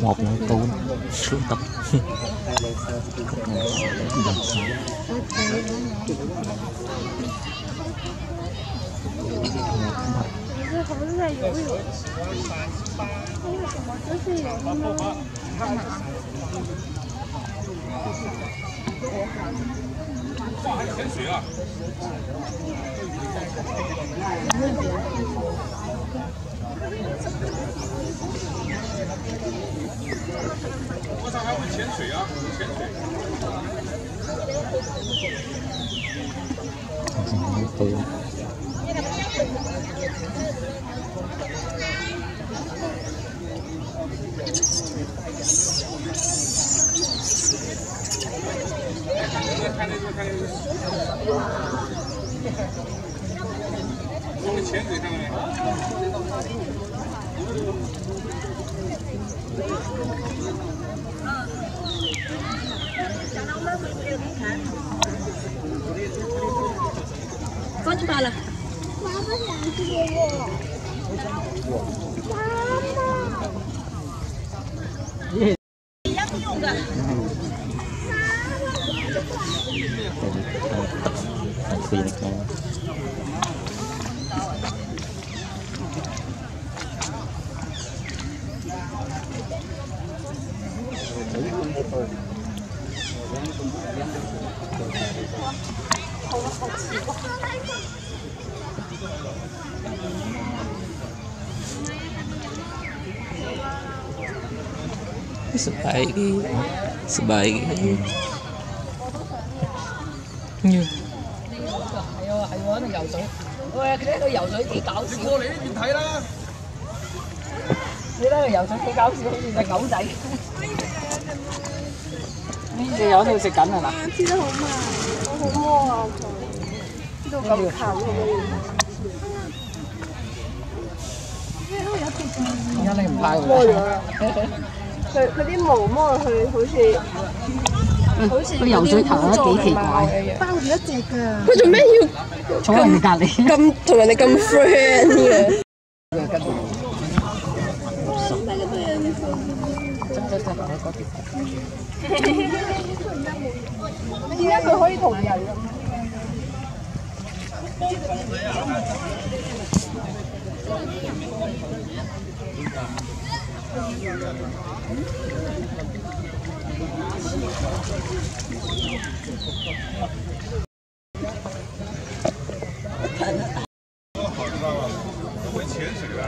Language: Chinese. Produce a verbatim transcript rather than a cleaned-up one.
một nó tốn xuống tập 潜水啊！桌上还会潜水啊，潜水。看那个，看那个，我们潜水看到没？ con chúng ta là 妈妈想吃我。妈妈。 一样用的。 Sebaik sebaik như 係啊係喎，喺度游水。喂，佢喺度游水幾搞笑。 過嚟呢邊睇啦！ 你睇佢游水幾搞笑，好似隻狗仔。呢隻有喺度食緊係嘛？ 吃得好慢，我好摸啊佢，呢度咁近而家你唔怕佢？ 摸咗啦。佢佢啲毛摸落去好似好似佢游水頭咧幾奇怪， 包住一隻㗎。 佢做咩要坐人哋隔離。 咁同人哋咁 friend 嘅？ 點解佢可以同人咁？ 会潜水的。